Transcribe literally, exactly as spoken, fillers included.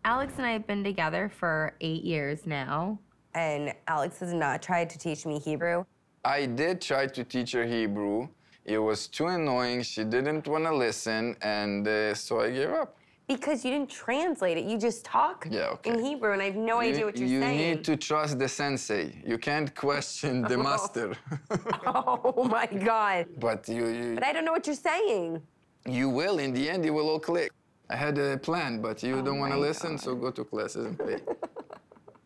Alex and I have been together for eight years now. And Alex has not tried to teach me Hebrew. I did try to teach her Hebrew. It was too annoying. She didn't want to listen, and uh, so I gave up. Because you didn't translate it. You just talk yeah, okay. in Hebrew, and I have no you, idea what you're you saying. You need to trust the sensei. You can't question the master. Oh, my God. But you, you... But I don't know what you're saying. You will. In the end, it will all click. I had a plan, but you oh don't want to listen, God. so go to classes and pay.